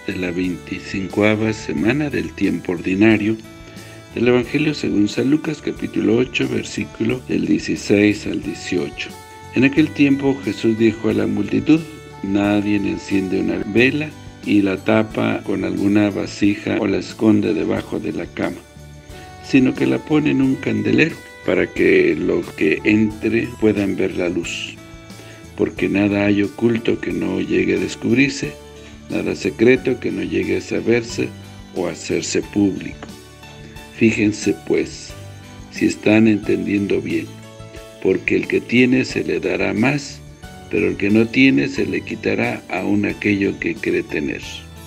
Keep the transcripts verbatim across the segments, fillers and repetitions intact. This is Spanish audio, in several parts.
de la veinticincoava semana del tiempo ordinario del Evangelio según San Lucas, capítulo ocho, versículo del dieciséis al dieciocho. En aquel tiempo Jesús dijo a la multitud: nadie enciende una vela y la tapa con alguna vasija o la esconde debajo de la cama, sino que la pone en un candelero, para que los que entre puedan ver la luz. Porque nada hay oculto que no llegue a descubrirse, nada secreto que no llegue a saberse o a hacerse público. Fíjense pues, si están entendiendo bien, porque el que tiene se le dará más, pero el que no tiene se le quitará aún aquello que cree tener.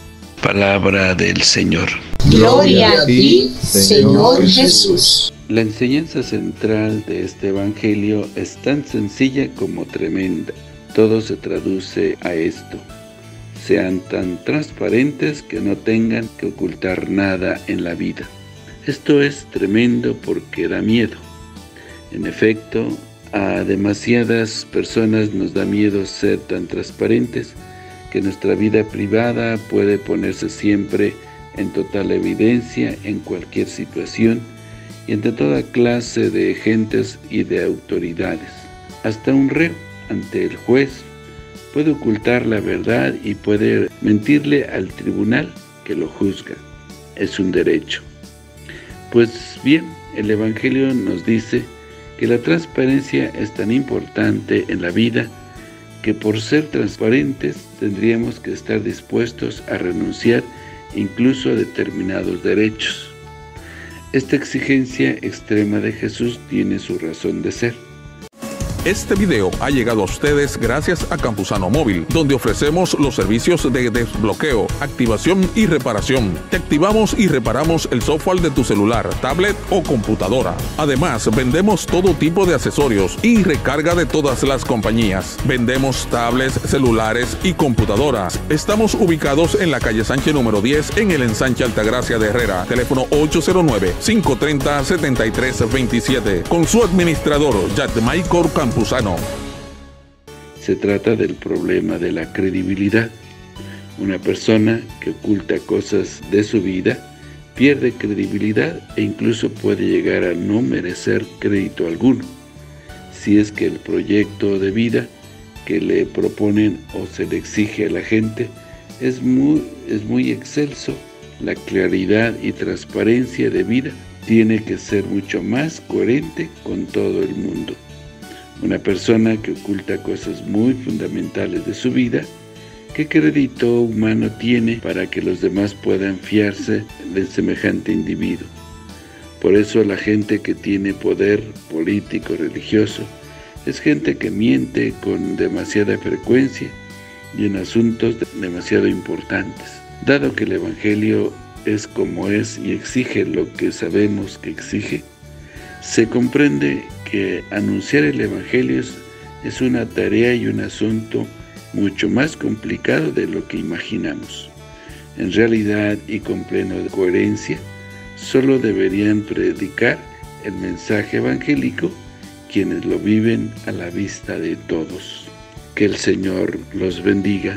Palabra del Señor. Gloria a ti, Señor Jesús. La enseñanza central de este Evangelio es tan sencilla como tremenda. Todo se traduce a esto: sean tan transparentes que no tengan que ocultar nada en la vida. Esto es tremendo porque da miedo. En efecto, a demasiadas personas nos da miedo ser tan transparentes que nuestra vida privada puede ponerse siempre en total evidencia en cualquier situación y entre toda clase de gentes y de autoridades. Hasta un reo ante el juez puede ocultar la verdad y puede mentirle al tribunal que lo juzga. Es un derecho. Pues bien, el Evangelio nos dice que la transparencia es tan importante en la vida que por ser transparentes tendríamos que estar dispuestos a renunciar incluso a determinados derechos. Esta exigencia extrema de Jesús tiene su razón de ser. Este video ha llegado a ustedes gracias a Campusano Móvil, donde ofrecemos los servicios de desbloqueo, activación y reparación. Te activamos y reparamos el software de tu celular, tablet o computadora. Además, vendemos todo tipo de accesorios y recarga de todas las compañías. Vendemos tablets, celulares y computadoras. Estamos ubicados en la calle Sánchez número diez, en el ensanche Altagracia de Herrera. Teléfono ocho cero nueve, cinco tres cero, siete tres dos siete. Con su administrador, Yadmaicor Campusano. Se trata del problema de la credibilidad. Una persona que oculta cosas de su vida pierde credibilidad e incluso puede llegar a no merecer crédito alguno, si es que el proyecto de vida que le proponen o se le exige a la gente es muy, es muy excelso. La claridad y transparencia de vida tiene que ser mucho más coherente con todo el mundo. Una persona que oculta cosas muy fundamentales de su vida, ¿qué crédito humano tiene para que los demás puedan fiarse de semejante individuo? Por eso la gente que tiene poder político, religioso, es gente que miente con demasiada frecuencia y en asuntos demasiado importantes. Dado que el Evangelio es como es y exige lo que sabemos que exige, se comprende que anunciar el Evangelio es una tarea y un asunto mucho más complicado de lo que imaginamos. En realidad, y con plena coherencia, solo deberían predicar el mensaje evangélico quienes lo viven a la vista de todos. Que el Señor los bendiga.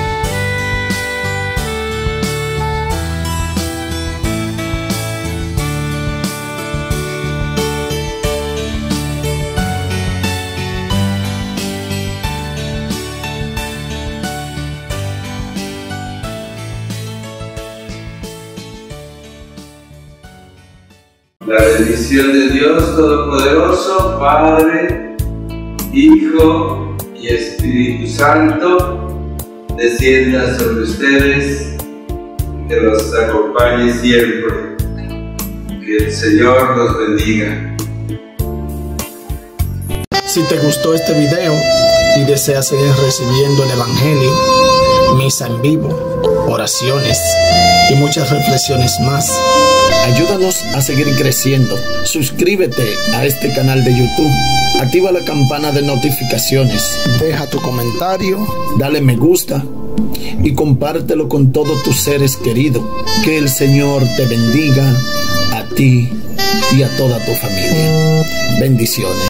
La bendición de Dios Todopoderoso, Padre, Hijo y Espíritu Santo, descienda sobre ustedes, que los acompañe siempre. Que el Señor los bendiga. Si te gustó este video y deseas seguir recibiendo el Evangelio, misa en vivo, oraciones y muchas reflexiones más, ayúdanos a seguir creciendo. Suscríbete a este canal de YouTube, activa la campana de notificaciones, deja tu comentario, dale me gusta y compártelo con todos tus seres queridos. Que el Señor te bendiga a ti y a toda tu familia. Bendiciones.